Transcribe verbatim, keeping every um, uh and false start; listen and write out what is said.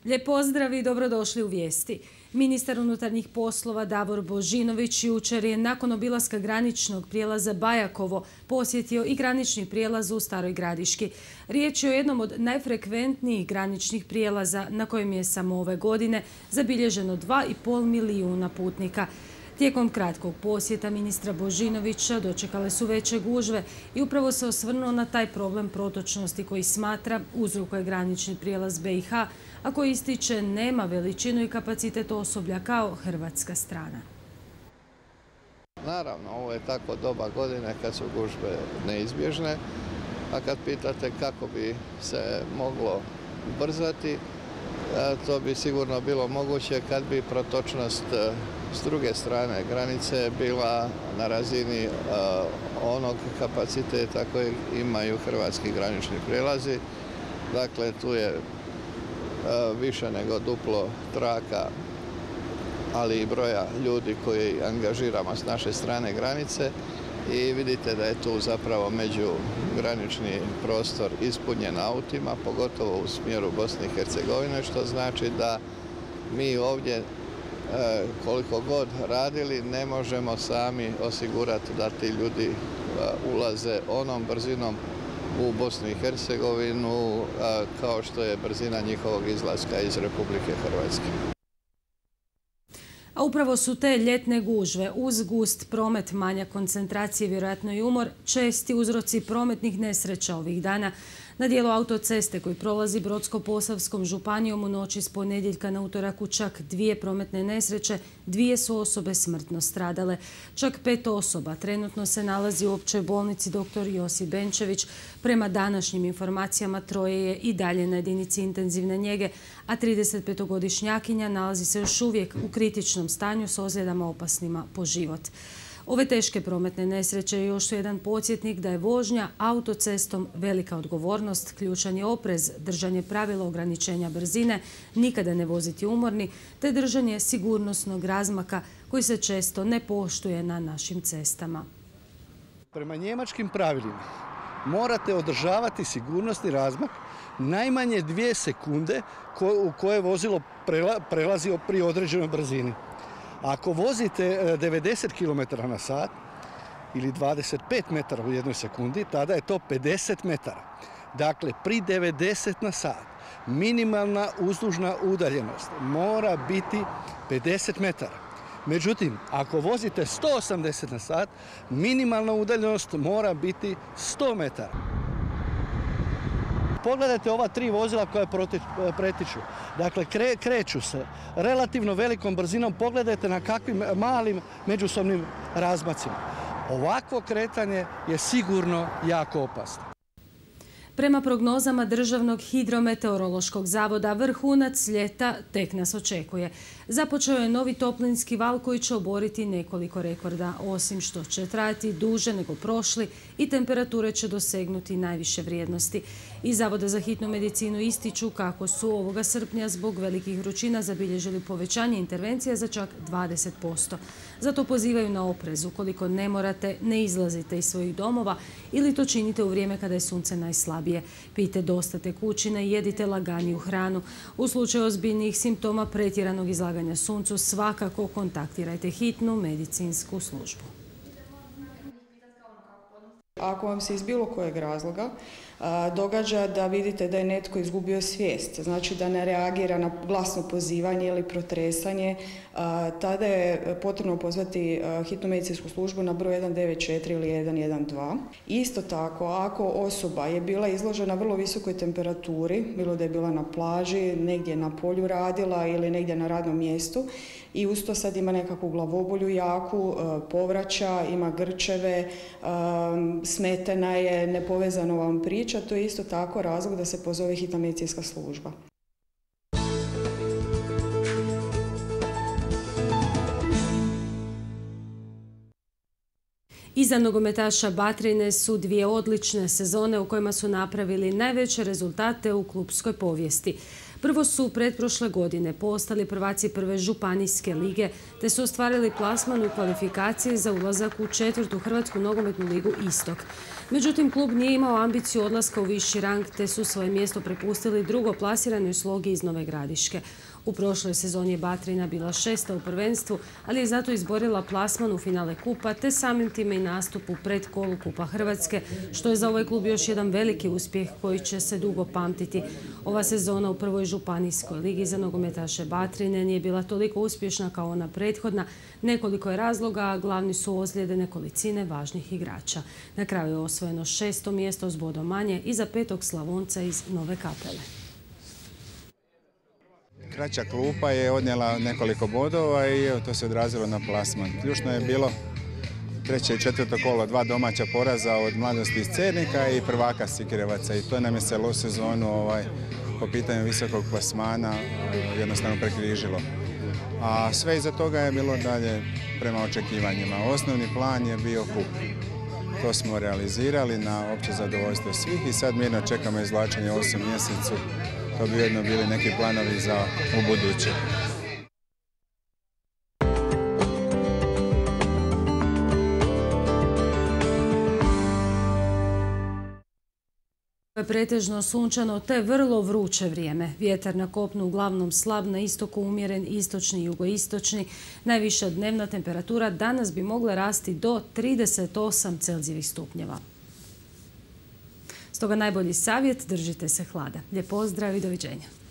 Lijep pozdrav i dobrodošli u vijesti. Ministar unutarnjih poslova Davor Božinović jučer je nakon obilaska graničnog prijelaza Bajakovo posjetio i granični prijelaz u Staroj Gradiški. Riječ je o jednom od najfrekventnijih graničnih prijelaza na kojem je samo ove godine zabilježeno dva i pol milijuna putnika. Tijekom kratkog posjeta ministra Božinovića dočekale su veće gužve i upravo se osvrnuo na taj problem protočnosti koji smatra uzrokuje granični prijelaz B i H, a koji ističe nema veličinu i kapacitet osoblja kao hrvatska strana. Naravno, ovo je tako doba godine kad su gužve neizbježne, a kad pitate kako bi se moglo ubrzati, to bi sigurno bilo moguće kad bi protočnost s druge strane granice bila na razini onog kapaciteta kojeg imaju hrvatski granični prijelazi. Dakle, tu je više nego duplo traka, ali i broja ljudi koji angažiramo s naše strane granice i vidite da je tu zapravo međugranični prostor ispunjen autima, pogotovo u smjeru Bosne i Hercegovine, što znači da mi ovdje koliko god radili ne možemo sami osigurati da ti ljudi ulaze onom brzinom u Bosnu i Hercegovinu kao što je brzina njihovog izlaska iz Republike Hrvatske. A upravo su te ljetne gužve uz gust promet, manja koncentracije, vjerojatno i umor, česti uzroci prometnih nesreća ovih dana. Na dijelu autoceste koji prolazi Brodsko-posavskom županijom u noći s ponedjeljka na utorak u čak dvije prometne nesreće, dvije su osobe smrtno stradale. Čak pet osoba trenutno se nalazi u općoj bolnici doktor Josip Benčević. Prema današnjim informacijama troje je i dalje na jedinici intenzivne njege, a tridesetpetogodišnjakinja nalazi se još uvijek u kritičnom stanju s ozljedama opasnima po život. Ove teške prometne nesreće još su jedan podsjetnik da je vožnja autocestom velika odgovornost, ključan je oprez, držanje pravila ograničenja brzine, nikada ne voziti umorni, te držanje sigurnosnog razmaka koji se često ne poštuje na našim cestama. Prema njemačkim pravilima morate održavati sigurnosni razmak najmanje dvije sekunde u koje vozilo prelazi pri određenoj brzini. Ako vozite devedeset kilometara na sat ili dvadeset pet metara u jednoj sekundi, tada je to pedeset metara. Dakle, pri devedeset na sat minimalna uzdužna udaljenost mora biti pedeset metara. Međutim, ako vozite sto osamdeset na sat, minimalna udaljenost mora biti sto metara. Pogledajte ova tri vozila koja pretiču. Dakle, kre, kreću se relativno velikom brzinom. Pogledajte na kakvim malim međusobnim razmacima. Ovakvo kretanje je sigurno jako opasno. Prema prognozama Državnog hidrometeorološkog zavoda, vrhunac ljeta tek nas očekuje. Započeo je novi toplinski val koji će oboriti nekoliko rekorda, osim što će trajati duže nego prošli i temperature će dosegnuti najviše vrijednosti. Iz Zavoda za hitnu medicinu ističu kako su ovoga srpnja zbog velikih vrućina zabilježili povećanje intervencija za čak dvadeset posto. Zato pozivaju na oprez. Ukoliko ne morate, ne izlazite iz svojih domova ili to činite u vrijeme kada je sunce najslabije. Pijte dosta tekućine i jedite laganiju hranu. U slučaju ozbiljnijih simptoma pretjeranog izlaganja suncu svakako kontaktirajte hitnu medicinsku službu. Ako vam se iz bilo kojeg razloga događa da vidite da je netko izgubio svijest, znači da ne reagira na glasno pozivanje ili protresanje, tada je potrebno pozvati hitnu medicinsku službu na broj jedan devet četiri ili jedan jedan dva. Isto tako, ako osoba je bila izložena vrlo visokoj temperaturi, bilo da je bila na plaži, negdje na polju radila ili negdje na radnom mjestu, i uz to sad ima nekakvu glavobolju jaku, povraća, ima grčeve, smetena je, nepovezano vam priča, to je isto tako razlog da se pozove hitna medicinska služba. Iza nogometaša Batrine su dvije odlične sezone u kojima su napravili najveće rezultate u klupskoj povijesti. Prvo su pretprošle godine postali prvaci prve županijske lige te su ostvarili plasman u kvalifikaciji za ulazak u četvrtu Hrvatsku nogometnu ligu Istok. Međutim, klub nije imao ambiciju odlaska u viši rang te su svoje mjesto prepustili drugoplasiranoj Slogi iz Nove Gradiške. U prošloj sezoni je Batrina bila šesta u prvenstvu, ali je zato izborila plasman u finale kupa te samim time i nastup u predkolu Kupa Hrvatske, što je za ovaj klub još jedan veliki uspjeh koji će se dugo pamtiti. Ova sezona u prvoj županijskoj ligi za nogometaše Batrine nije bila toliko uspješna kao ona prethodna. Nekoliko je razloga, a glavni su ozljede nekolicine važnih igrača. Na kraju je osvojeno šesto mjesto s bodom manje iza petog Slavonca iz Nove Kapele. Kraća klupa je odnijela nekoliko bodova i to se odrazilo na plasman. Ključno je bilo treće i četvrto kolo, dva domaća poraza od Mladosti iz Cernika i prvaka Sikirevaca i to nam je se loš sezonu ovaj, po pitanju visokog plasmana jednostavno prekrižilo. A sve iza toga je bilo dalje prema očekivanjima. Osnovni plan je bio kup. To smo realizirali na opće zadovoljstvo svih i sad mirno čekamo izvlačenje u osam mjesecu. To bi ujedno bili neki planovi za ubuduće. Pretežno sunčano te vrlo vruće vrijeme. Vjetar na kopnu uglavnom slab, na istoku umjeren, istočni i jugoistočni. Najviša dnevna temperatura danas bi mogla rasti do trideset osam Celzijevih stupnjeva. Stoga najbolji savjet, držite se hlada. Lijep pozdrav i doviđenja.